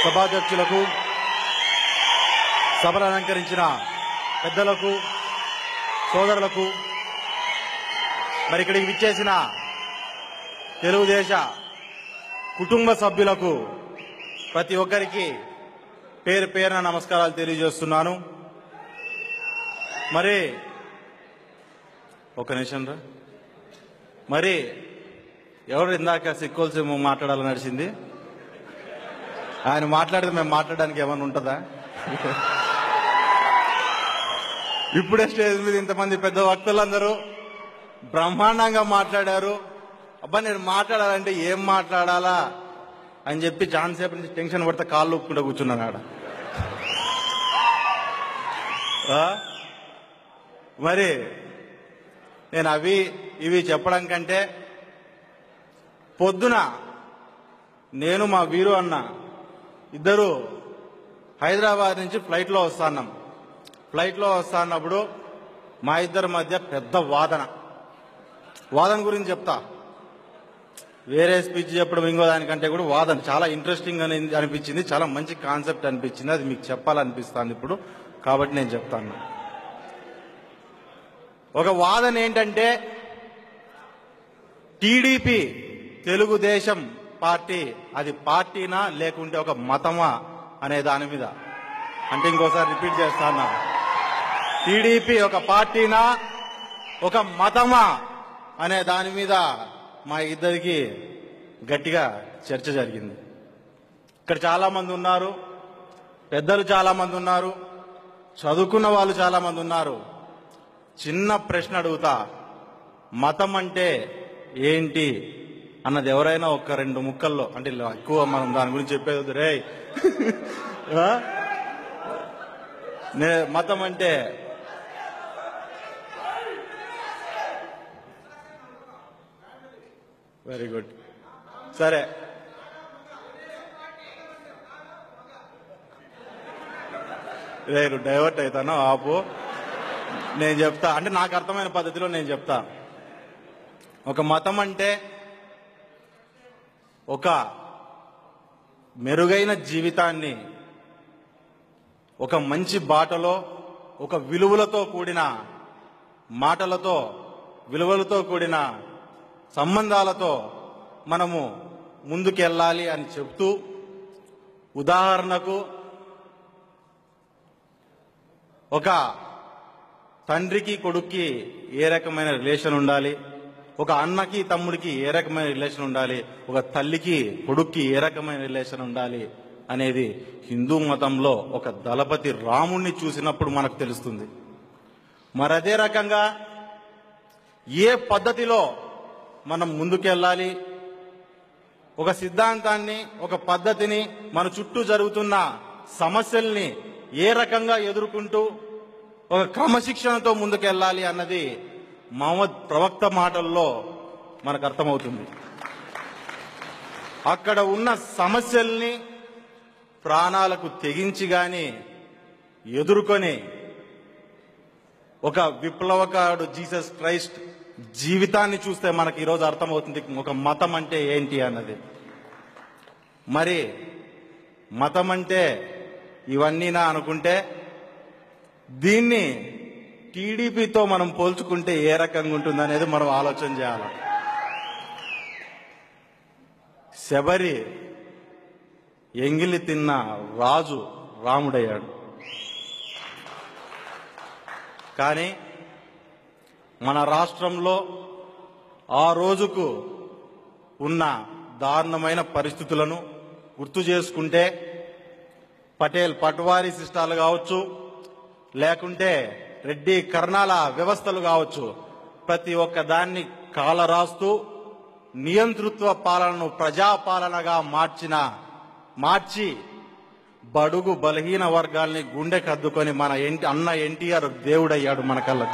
సభాధ్యక్షులకు, సభను అలంకరించిన పెద్దలకు, సోదరులకు, మరి ఇక్కడికి విచ్చేసిన తెలుగుదేశ కుటుంబ సభ్యులకు ప్రతి ఒక్కరికి పేరు పేరున నమస్కారాలు తెలియజేస్తున్నాను. మరి ఒక నిమిషం రా, మరి ఎవరు ఇందాక సిక్కోల్సి మాట్లాడాలని నడిచింది? ఆయన మాట్లాడితే మేము మాట్లాడడానికి ఏమైనా ఉంటుందా? ఇప్పుడే స్టేజ్ మీద ఇంతమంది పెద్ద వక్తలందరూ బ్రహ్మాండంగా మాట్లాడారు. అబ్బా నేను మాట్లాడాలంటే ఏం మాట్లాడాలా అని చెప్పి చాలాసేపు నుంచి టెన్షన్ పడితే కాళ్ళు ఒప్పుకుంటూ కూర్చున్నాను ఆడ. మరి నేను అవి ఇవి చెప్పడం కంటే పొద్దున నేను మా వీరు అన్న ఇద్దరు హైదరాబాద్ నుంచి ఫ్లైట్లో వస్తున్నాం. ఫ్లైట్లో వస్తున్నప్పుడు మా ఇద్దరి మధ్య పెద్ద వాదన గురించి చెప్తా. వేరే స్పీచ్ చెప్పడం ఇంకో దానికంటే కూడా వాదన చాలా ఇంట్రెస్టింగ్ అని అనిపించింది, చాలా మంచి కాన్సెప్ట్ అనిపించింది. అది మీకు చెప్పాలనిపిస్తాను ఇప్పుడు, కాబట్టి నేను చెప్తాను. ఒక వాదన ఏంటంటే టీడీపీ తెలుగుదేశం పార్టీ అది పార్టీనా లేకుంటే ఒక మతమా అనే దాని మీద. అంటే ఇంకోసారి రిపీట్ చేస్తాను, టీడీపీ ఒక పార్టీనా ఒక మతమా అనే దాని మీద మా ఇద్దరికి గట్టిగా చర్చ జరిగింది. ఇక్కడ చాలా మంది ఉన్నారు, పెద్దలు చాలా మంది ఉన్నారు, చదువుకున్న వాళ్ళు చాలా మంది ఉన్నారు. చిన్న ప్రశ్న అడుగుతా, మతం అంటే ఏంటి అన్నది ఎవరైనా ఒక 2 ముక్కల్లో, అంటే ఎక్కువ మనం దాని గురించి చెప్పేది రే మతం అంటే వెరీ గుడ్, సరే రేపు డైవర్ట్ అవుతాను, ఆపు. నేను చెప్తా, అంటే నాకు అర్థమైన పద్ధతిలో నేను చెప్తా. ఒక మతం అంటే ఒక మెరుగైన జీవితాన్ని ఒక మంచి బాటలో, ఒక విలువలతో కూడిన మాటలతో, విలువలతో కూడిన సంబంధాలతో మనము ముందుకెళ్ళాలి అని చెప్తూ, ఉదాహరణకు ఒక తండ్రికి కొడుక్కి ఏ రకమైన రిలేషన్ ఉండాలి, ఒక అన్నకి తమ్ముడికి ఏ రకమైన రిలేషన్ ఉండాలి, ఒక తల్లికి కొడుక్కి ఏ రకమైన రిలేషన్ ఉండాలి అనేది హిందూ మతంలో ఒక దళపతి రాముణ్ణి చూసినప్పుడు మనకు తెలుస్తుంది. మరి అదే రకంగా ఏ పద్ధతిలో మనం ముందుకెళ్ళాలి, ఒక సిద్ధాంతాన్ని, ఒక పద్ధతిని, మన చుట్టూ జరుగుతున్న సమస్యల్ని ఏ రకంగా ఎదుర్కొంటూ ఒక క్రమశిక్షణతో ముందుకెళ్ళాలి అన్నది మహమ్మద్ ప్రవక్త మాటల్లో మనకు అర్థమవుతుంది. అక్కడ ఉన్న సమస్యల్ని ప్రాణాలకు తెగించి గాని ఎదుర్కొని ఒక విప్లవకారుడు జీసస్ క్రైస్ట్ జీవితాన్ని చూస్తే మనకి ఈరోజు అర్థమవుతుంది ఒక మతం అంటే ఏంటి అన్నది. మరి మతం అంటే ఇవన్నీనా అనుకుంటే, దీన్ని టీడీపీతో మనం పోల్చుకుంటే ఏ రకంగా ఉంటుందనేది మనం ఆలోచన చేయాలి. శబరి ఎంగిలి తిన్న రాజు రాముడయ్యాడు. కానీ మన రాష్ట్రంలో ఆ రోజుకు ఉన్న దారుణమైన పరిస్థితులను గుర్తు చేసుకుంటే, పట్వారీ సిస్టాలు కావచ్చు, లేకుంటే రెడ్డి కర్ణాల వ్యవస్థలు కావచ్చు, ప్రతి ఒక్క దాన్ని కాలరాస్తూ నియంతృత్వ పాలనను ప్రజాపాలనగా మార్చి బడుగు బలహీన వర్గాల్ని గుండెకద్దుకొని మన అన్న ఎన్టీఆర్ దేవుడయ్యాడు మన కళ్ళకు.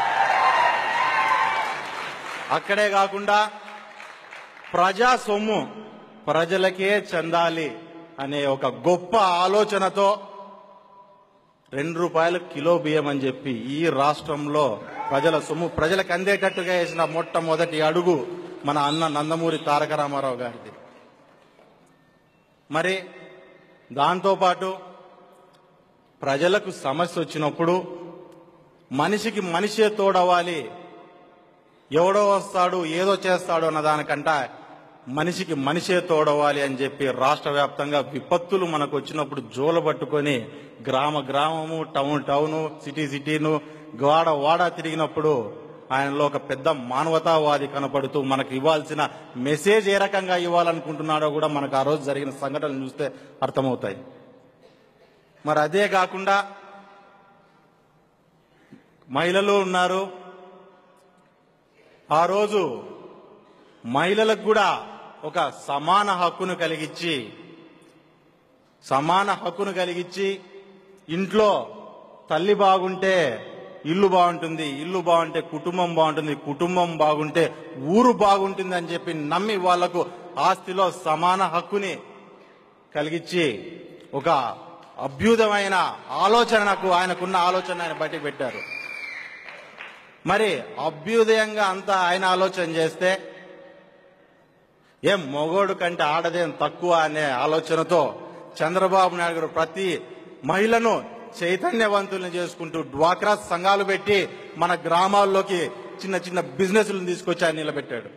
అక్కడే కాకుండా ప్రజా సొమ్ము ప్రజలకే చెందాలి అనే ఒక గొప్ప ఆలోచనతో ₹2 కిలో బియ్యం అని చెప్పి ఈ రాష్ట్రంలో ప్రజల సొమ్ము ప్రజలకు అందేటట్టుగా వేసిన మొట్టమొదటి అడుగు మన అన్న నందమూరి తారక రామారావు గారిది. మరి దాంతోపాటు ప్రజలకు సమస్య వచ్చినప్పుడు మనిషికి మనిషే తోడవాలి, ఎవడో వస్తాడు ఏదో చేస్తాడు అన్న దానికంట మనిషికి మనిషే తోడవాలి అని చెప్పి రాష్ట్ర వ్యాప్తంగా విపత్తులు మనకు వచ్చినప్పుడు జోల పట్టుకొని గ్రామ గ్రామము, టౌన్ టౌను, సిటీ సిటీను, వాడ వాడ తిరిగినప్పుడు ఆయనలో ఒక పెద్ద మానవతావాది కనపడుతూ మనకు ఇవ్వాల్సిన మెసేజ్ ఏ రకంగా ఇవ్వాలనుకుంటున్నాడో కూడా మనకు ఆ రోజు జరిగిన సంఘటనలు చూస్తే అర్థమవుతాయి. మరి అదే కాకుండా మహిళలు ఉన్నారు. ఆ రోజు మహిళలకు కూడా ఒక సమాన హక్కును కలిగించి ఇంట్లో తల్లి బాగుంటే ఇల్లు బాగుంటుంది, ఇల్లు బాగుంటే కుటుంబం బాగుంటుంది, కుటుంబం బాగుంటే ఊరు బాగుంటుంది అని చెప్పి నమ్మి వాళ్లకు ఆస్తిలో సమాన హక్కుని కలిగించి ఒక అభ్యుదమైన ఆలోచనకు ఆయనకున్న ఆలోచన ఆయన బయటకు పెట్టారు. మరి అభ్యుదయంగా అంతా ఆయన ఆలోచన చేస్తే ఏం మొగోడు కంటే ఆడదేం తక్కువ అనే ఆలోచనతో చంద్రబాబు నాయుడు గారు ప్రతి మహిళను చైతన్యవంతుల్ని చేసుకుంటూ డ్వాక్రా సంఘాలు పెట్టి మన గ్రామాల్లోకి చిన్న చిన్న బిజినెస్లను తీసుకొచ్చి ఆయన నిలబెట్టాడు.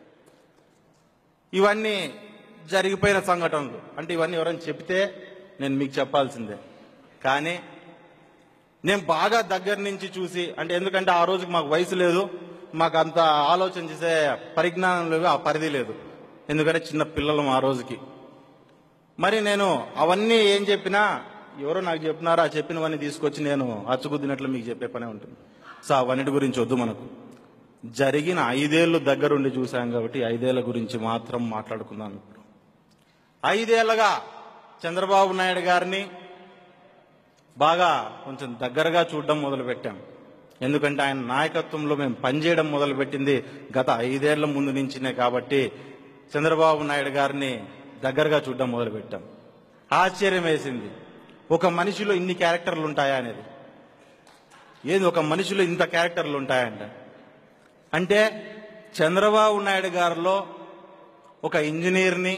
ఇవన్నీ జరిగిపోయిన సంఘటనలు. అంటే ఇవన్నీ ఎవరైనా చెప్తే నేను మీకు చెప్పాల్సిందే. కానీ నేను బాగా దగ్గర నుంచి చూసి, అంటే ఎందుకంటే ఆ రోజుకి మాకు వయసు లేదు, మాకు అంత ఆలోచన చేసే పరిజ్ఞానం లేదు, ఆ పరిధి లేదు, ఎందుకంటే చిన్న పిల్లలం ఆ రోజుకి. మరి నేను అవన్నీ ఏం చెప్పినా ఎవరో నాకు చెప్పినారో ఆ చెప్పినవన్నీ తీసుకొచ్చి నేను అచ్చుకుద్దినట్లు మీకు చెప్పే పనే ఉంటుంది. సో అవన్నిటి గురించి వద్దు. మనకు జరిగిన 5 ఏళ్ళు దగ్గరుండి చూశాం కాబట్టి 5 ఏళ్ల గురించి మాత్రం మాట్లాడుకుందాం. ఇప్పుడు 5 ఏళ్లుగా చంద్రబాబు నాయుడు గారిని బాగా కొంచెం దగ్గరగా చూడడం మొదలుపెట్టాం. ఎందుకంటే ఆయన నాయకత్వంలో మేము పనిచేయడం మొదలుపెట్టింది గత 5 ఏళ్ల ముందు నుంచినే. కాబట్టి చంద్రబాబు నాయుడు గారిని దగ్గరగా చూడడం మొదలుపెట్టాం. ఆశ్చర్యం వేసింది, ఒక మనిషిలో ఇన్ని క్యారెక్టర్లు ఉంటాయా అనేది. ఏది ఒక మనిషిలో ఇంత క్యారెక్టర్లు ఉంటాయంట. అంటే చంద్రబాబు నాయుడు గారిలో ఒక ఇంజనీర్ని,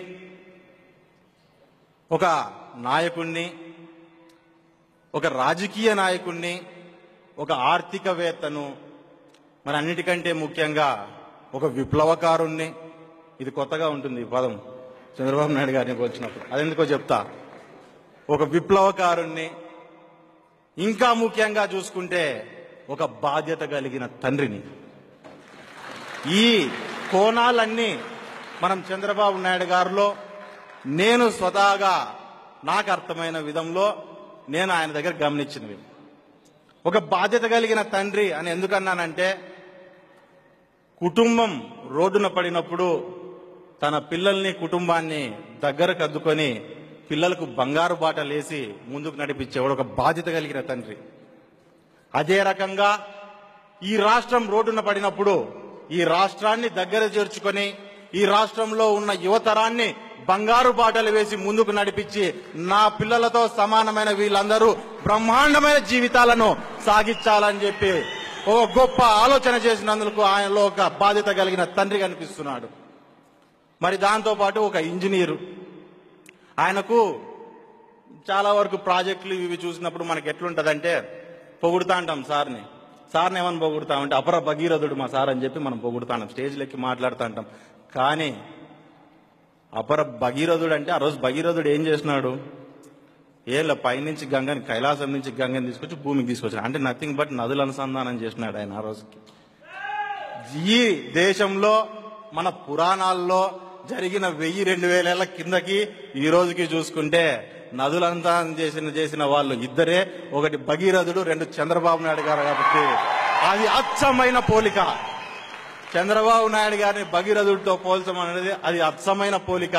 ఒక నాయకుణ్ణి, ఒక రాజకీయ నాయకుణ్ణి, ఒక ఆర్థికవేత్తను, మరి అన్నిటికంటే ముఖ్యంగా ఒక విప్లవకారుణ్ణి. ఇది కొత్తగా ఉంటుంది ఈ పదం చంద్రబాబు నాయుడు గారికి వచ్చినప్పుడు, అదెందుకో చెప్తా. ఒక విప్లవకారుణ్ణి, ఇంకా ముఖ్యంగా చూసుకుంటే ఒక బాధ్యత కలిగిన తండ్రిని. ఈ కోణాలన్నీ మనం చంద్రబాబు నాయుడు గారిలో నేను స్వతహాగా నాకు అర్థమైన విధంలో నేను ఆయన దగ్గర గమనించినవి. ఒక బాధ్యత కలిగిన తండ్రి అని ఎందుకన్నానంటే, కుటుంబం రోడ్డున పడినప్పుడు తన పిల్లల్ని, కుటుంబాన్ని దగ్గరకు అద్దుకొని పిల్లలకు బంగారు బాటలేసి ముందుకు నడిపించేవాడు ఒక బాధ్యత కలిగిన తండ్రి. అదే రకంగా ఈ రాష్ట్రం రోడ్డున పడినప్పుడు ఈ రాష్ట్రాన్ని దగ్గర చేర్చుకొని ఈ రాష్ట్రంలో ఉన్న యువతరాన్ని బంగారు బాటలు వేసి ముందుకు నడిపించి నా పిల్లలతో సమానమైన వీళ్ళందరూ బ్రహ్మాండమైన జీవితాలను సాగించాలని చెప్పి ఒక గొప్ప ఆలోచన చేసినందుకు ఆయనలో ఒక బాధ్యత కలిగిన తండ్రి కనిపిస్తున్నాడు. మరి దాంతోపాటు ఒక ఇంజనీరు, ఆయనకు చాలా వరకు ప్రాజెక్టులు ఇవి చూసినప్పుడు మనకి ఎట్లుంటదంటే పొగుడుతా అంటాం సార్ని ఏమని పొగుడుతామంటే అపర భగీరథుడు మా సార్ అని చెప్పి మనం పొగుడుతాం, స్టేజ్లు ఎక్కి మాట్లాడుతూ అంటాం. కానీ అపర భగీరథుడు అంటే ఆ రోజు భగీరథుడు ఏం చేసినాడు? ఏళ్ళ పైనుంచి గంగని, కైలాసం నుంచి గంగని తీసుకొచ్చి భూమికి తీసుకొచ్చాడు. అంటే నథింగ్ బట్ నదుల అనుసంధానం చేసినాడు ఆయన ఆ రోజుకి. ఈ దేశంలో మన పురాణాల్లో జరిగిన 1000-2000 ఏళ్ల కిందకి ఈ రోజుకి చూసుకుంటే నదులంతా చేసిన వాళ్ళు ఇద్దరే, ఒకటి భగీరథుడు, 2 చంద్రబాబు నాయుడు గారు. కాబట్టి అది అచ్చమైన పోలిక. చంద్రబాబు నాయుడు గారిని భగీరథుడితో పోల్చమనేది అది అచ్చమైన పోలిక.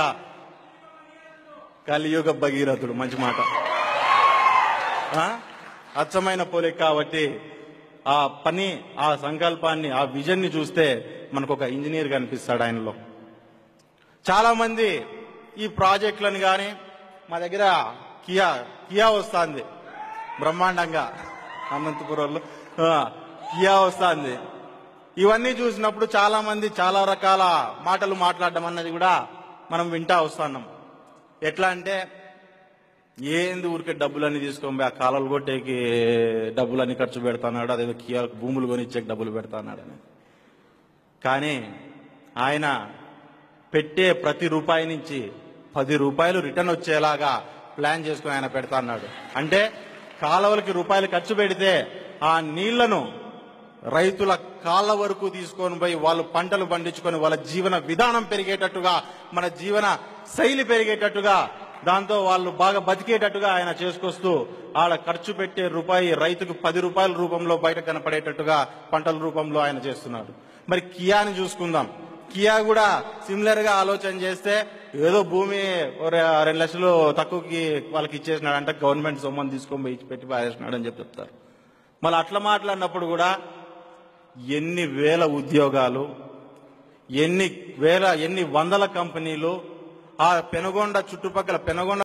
కలియుగ భగీరథుడు, మంచి మాట, అచ్చమైన పోలిక. కాబట్టి ఆ పని, ఆ సంకల్పాన్ని, ఆ విజన్ ని చూస్తే మనకు ఒక ఇంజనీర్ కనిపిస్తాడు ఆయనలో. చాలా మంది ఈ ప్రాజెక్టులను కానీ, మా దగ్గర కియా వస్తుంది బ్రహ్మాండంగా, అనంతపురంలో కియా వస్తుంది. ఇవన్నీ చూసినప్పుడు చాలా మంది చాలా రకాల మాటలు మాట్లాడడం అన్నది కూడా మనం వింటా వస్తున్నాం. ఎట్లా అంటే ఏంది ఊరికే డబ్బులన్నీ తీసుకొని పోయి ఆ కాలువలు కొట్టేకి డబ్బులన్నీ ఖర్చు పెడతాన్నాడు, అదేదో కియా భూములు కొనిచ్చేకి డబ్బులు పెడతాన్నాడని. కానీ ఆయన పెట్టే ప్రతి రూపాయి నుంచి 10 రూపాయలు రిటర్న్ వచ్చేలాగా ప్లాన్ చేసుకుని ఆయన పెడతా అన్నాడు. అంటే కాలువలకి రూపాయలు ఖర్చు పెడితే ఆ నీళ్లను రైతుల కాళ్ళ వరకు తీసుకొని పోయి వాళ్ళు పంటలు పండించుకొని వాళ్ళ జీవన విధానం పెరిగేటట్టుగా, మన జీవన శైలి పెరిగేటట్టుగా, దాంతో వాళ్ళు బాగా బతికేటట్టుగా ఆయన చేసుకొస్తూ ఆడ ఖర్చు పెట్టే రూపాయి రైతుకు 10 రూపాయల రూపంలో బయట కనపడేటట్టుగా పంటల రూపంలో ఆయన చేస్తున్నాడు. మరి కియాని చూసుకుందాం. కియా కూడా సిమిలర్ గా ఆలోచన చేస్తే ఏదో భూమి 2 లక్షలు తక్కువకి వాళ్ళకి ఇచ్చేసినాడు అంటే గవర్నమెంట్ సొమ్మని తీసుకొని పోయి పెట్టి పారేసినాడు అని చెప్తారు. మళ్ళీ అట్లా మాట్లాడినప్పుడు కూడా ఎన్ని వేల ఉద్యోగాలు, ఎన్ని వందల కంపెనీలు ఆ పెనుగొండ చుట్టుపక్కల పెనుగొండ